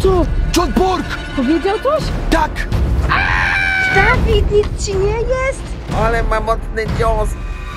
Co? John Pork! Powiedział coś? Tak! Dawid, nic ci nie jest? Ale ma mocny cios.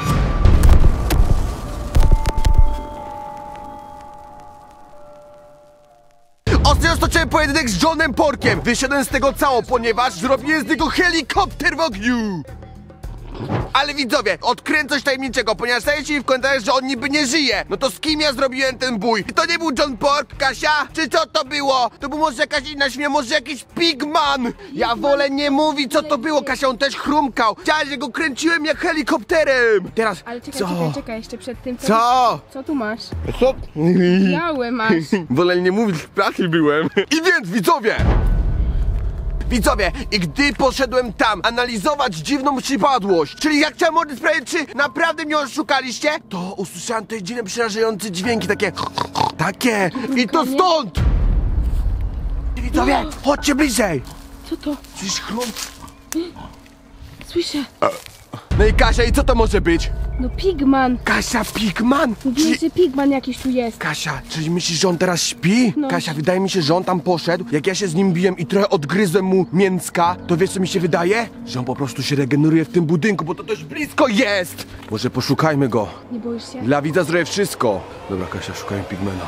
Ostatnio stoczyłem pojedynek z Johnem Porkiem. Wyszedłem z tego cało, ponieważ zrobiłem z niego helikopter w ogniu. Ale widzowie, odkryłem coś tajemniczego, ponieważ staje się w komentarzach, że on niby nie żyje. No to z kim ja zrobiłem ten bój? To nie był John Pork, Kasia? Czy co to było? To był może jakaś inna świnia, może jakiś Pigman? Ja wolę nie mówić, co to było, Kasia, on też chrumkał. Chciałeś, że go kręciłem jak helikopterem. Teraz, Ale czekaj, co? czekaj, jeszcze przed tym. Co? Tu masz? Co? Białe masz. Wolę nie mówić, w pracy byłem. I więc, Widzowie, i gdy poszedłem tam analizować dziwną przypadłość, czyli jak chciałem młody sprawdzić, czy naprawdę mnie oszukaliście, to usłyszałem te dziwne, przerażające dźwięki, takie, i to stąd! Widzowie, chodźcie bliżej! Co to? Słyszysz chrum? Słyszę. No i Kasia, i co to może być? No Pigman. Kasia, Pigman? Mówiłem, że Pigman jakiś tu jest. Kasia, czyli myślisz, że on teraz śpi? No. Kasia, wydaje mi się, że on tam poszedł. Jak ja się z nim biłem i trochę odgryzłem mu mięcka, to wiesz, co mi się wydaje? Że on po prostu się regeneruje w tym budynku, bo to dość blisko jest! Może poszukajmy go. Nie boisz się? Dla widza zrobię wszystko. Dobra, Kasia, szukajmy Pigmana.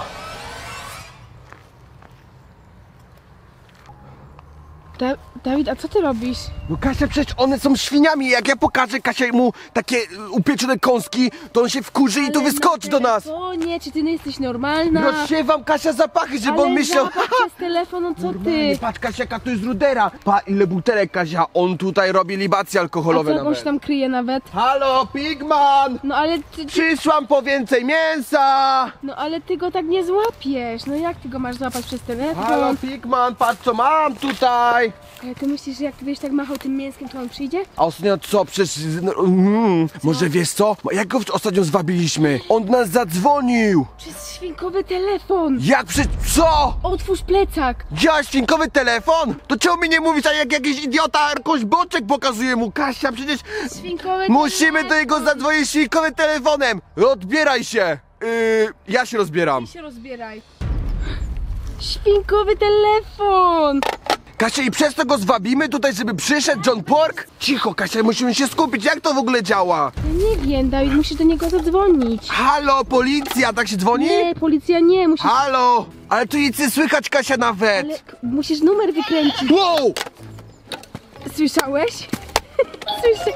Dawid, a co ty robisz? No Kasia, przecież one są świniami. Jak ja pokażę Kasia mu takie upieczone kąski, to on się wkurzy i to wyskoczy do nas. O nie, czy ty nie jesteś normalna? Rozsiewam, Kasia, zapachy, żeby on myślał... zapach przez telefon, no co Normalnie, ty? patrz, Kasia, jaka to jest rudera. Pa, ile butelek, Kasia, on tutaj robi libacje alkoholowe A co, on nawet. się tam kryje nawet? Halo, Pigman! No ale ty... Przyszłam po więcej mięsa! No ale ty go tak nie złapiesz. No jak ty go masz złapać przez telefon? Halo, Pigman, patrz co mam tutaj! Ale ty myślisz, że jak ty będziesz tak machał tym mięskiem, to on przyjdzie? A ostatnio co? Przecież... może wiesz co? Jak go ostatnio zwabiliśmy? On do nas zadzwonił! Przez świnkowy telefon! Jak co? Otwórz plecak! Ja, świnkowy telefon? To czemu mi nie mówisz, a jak jakiś idiota jakąś boczek pokazuje mu? Kasia, przecież... Świnkowy Musimy telefon. do niego zadzwonić świnkowym telefonem! Odbieraj się! Ja się rozbieram. Ty się rozbieraj. Świnkowy telefon! Kasia, i przez to go zwabimy tutaj, żeby przyszedł John Pork? Cicho, Kasia, musimy się skupić, jak to w ogóle działa? Ja nie wiem, Dawid, musisz do niego zadzwonić. Halo, policja, tak się dzwoni? Nie, policja nie, musisz... Halo! Ale tu nic nie słychać, Kasia, nawet! Ale musisz numer wykręcić. Wow! Słyszałeś? Słyszę...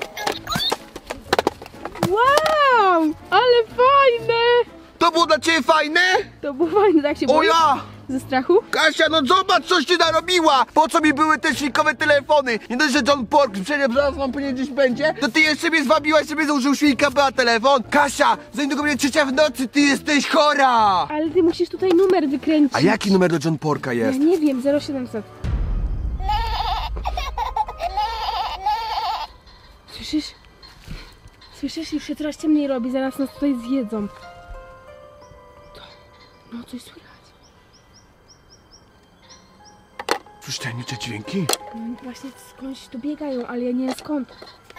Wow! Ale fajne! To było dla ciebie fajne? To było fajne, tak się O boisz? ja! Ze strachu? Kasia, no zobacz, coś ty narobiła! Po co mi były te świnkowe telefony? Nie dość, że John Pork przecież zaraz wam pewnie gdzieś będzie, to ty jeszcze mnie zwabiłaś, żeby założył świnka na telefon? Kasia, zanim do mnie 3 w nocy, ty jesteś chora! Ale ty musisz tutaj numer wykręcić. A jaki numer do John Porka Ja jest? nie wiem, 0700. Słyszysz? Słyszysz? Już się coraz ciemniej robi, zaraz nas tutaj zjedzą. To... No coś słychać. Cóż, tajemnicze dźwięki? No oni właśnie skądś tu biegają, ale ja nie wiem skąd.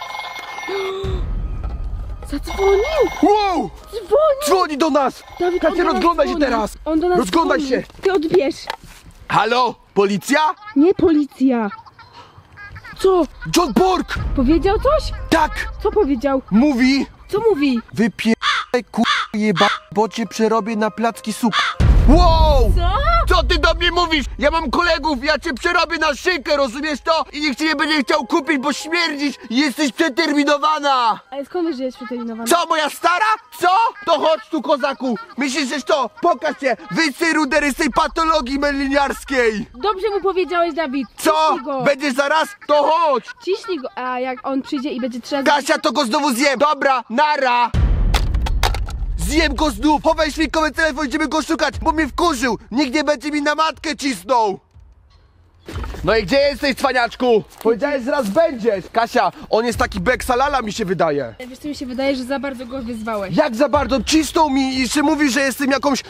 Zadzwonił! Wow! Dzwoni! Dzwoni do nas! Dawid, on Kasia, do nas rozglądaj się dzwoni. teraz! On do nas Rozglądaj dzwoni. się! Ty odbierz! Halo? Policja? Nie policja! Co? John Pork! Powiedział coś? Tak! Co powiedział? Mówi! Co mówi? Wypierdaj bo cię przerobię na placki suk. Wow! Co ty do mnie mówisz? Ja mam kolegów, ja cię przerobię na szynkę, rozumiesz to? I nikt cię nie będzie chciał kupić, bo śmierdzisz i jesteś przeterminowana! Ale skąd wiesz, że jest przeterminowana? Co, moja stara? Co? To chodź tu, kozaku! Myślisz, że to? Pokaż się! Wyjdź z tej rudery, z tej patologii meliniarskiej! Dobrze mu powiedziałeś, Dawid! Co? Ciśnij go! Będziesz zaraz? To chodź! Ciśnij go! A jak on przyjdzie i będzie trzeba... Kasia, to go znowu zjem! Dobra, nara! Zjem go znów! Chowaj świnkowy telefon, idziemy go szukać, bo mnie wkurzył! Nikt nie będzie mi na matkę cisnął! No i gdzie jesteś, cwaniaczku? Powiedziałeś, że raz będziesz! Kasia, on jest taki beksalala, mi się wydaje. Wiesz co, mi się wydaje, że za bardzo go wyzwałeś. Jak za bardzo cisnął mi i jeszcze mówi, że jestem jakąś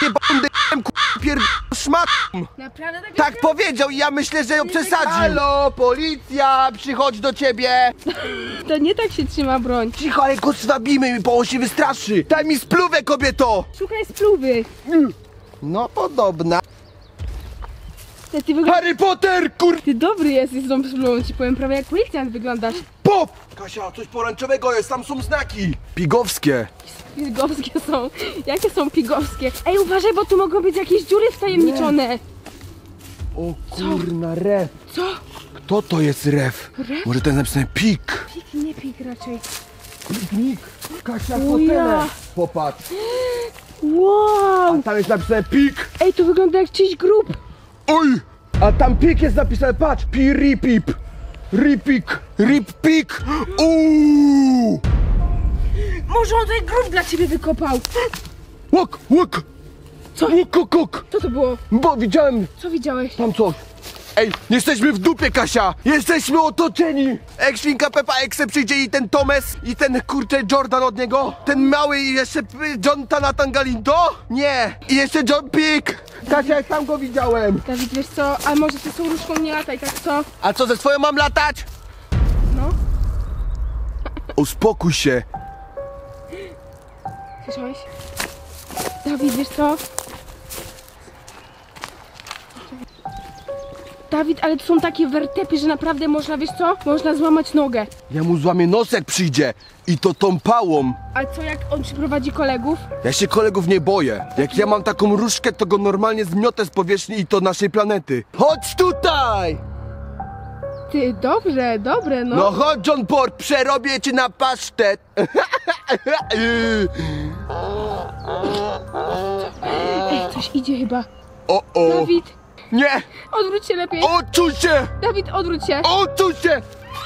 szmatą. Naprawdę Tak powiedział i ja myślę, że ją przesadził. Halo, policja, przychodź do ciebie. To nie tak się trzyma broń. Cicho, ale go zwabimy, bo on się wystraszy. Daj mi spluwę, kobieto. Szukaj spluwy. No, podobna. Ty wyglądasz... Harry Potter, kur... Ty dobry jesteś z tą szblą, ci powiem, prawie jak policjant wyglądasz. Pop! Kasia, coś pomarańczowego jest, tam są znaki. Pigowskie. Pigowskie są. Jakie są pigowskie? Ej, uważaj, bo tu mogą być jakieś dziury wtajemniczone. O kurna, ref. Co? Kto to jest ref? Ref? Może to jest napisane pik. Pik, nie pik raczej. Pik. Kasia, O fotele. ja. Popatrz. Wow! Tam jest napisane pik. Ej, to wygląda jak czyjś grób. Oj! A tam pik jest napisane, patrz. Piripip. Ripik. Ripik. Uuu! Może on tutaj grób dla ciebie wykopał. Łok, łok. Co? Łok, łok. Co to było? Bo widziałem Co widziałeś? tam coś. Ej, jesteśmy w dupie, Kasia! Jesteśmy otoczeni! Jak świnka Peppa Exe przyjdzie i ten Tomes i ten kurczę Jordan od niego, ten mały i jeszcze John Tanatan Galindo? Nie! I jeszcze John Pig! Kasia, jak tam go widziałem! Dawid, wiesz co? A może ty z tą różką nie lataj, tak co? A co, ze swoją mam latać? No? Uspokój się! Słyszałeś? Dawid, wiesz co? Dawid, ale to są takie wertepy, że naprawdę można, wiesz co? Można złamać nogę. Ja mu złamię nos, jak przyjdzie! I to tą pałą! A co jak on przyprowadzi kolegów? Ja się kolegów nie boję. Jak ja mam taką różdżkę, to go normalnie zmiotę z powierzchni i to naszej planety. Chodź tutaj! Ty, dobrze, dobre, no. No chodź, John Pork, przerobię cię na pasztet. Ej, coś idzie chyba. O. Dawid, Nie! odwróć się lepiej. Odczuj się! Dawid, odwróć się. Odczuj się!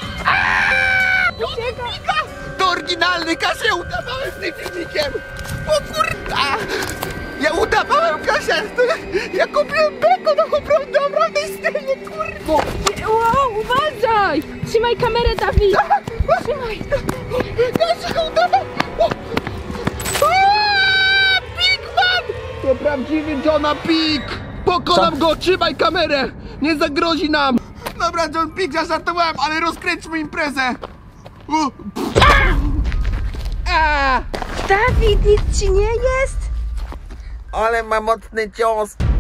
Ucieka. To oryginalny, Kasia, ja udawałem z tym filmikiem! O kurwa! Ja udawałem, Kasia! Ja kupiłem beko do obronnej scenie, kurwa! Wow, uważaj! Trzymaj kamerę, Dawid. Trzymaj. Kasia, udawałem! Pigman! To prawdziwy Johna Pig! Pokonam go, trzymaj kamerę! Nie zagrozi nam! Dobra, John Pig, zażartowałem, ale rozkręćmy imprezę! Dawid, nic ci nie jest? Ale ma mocny cios!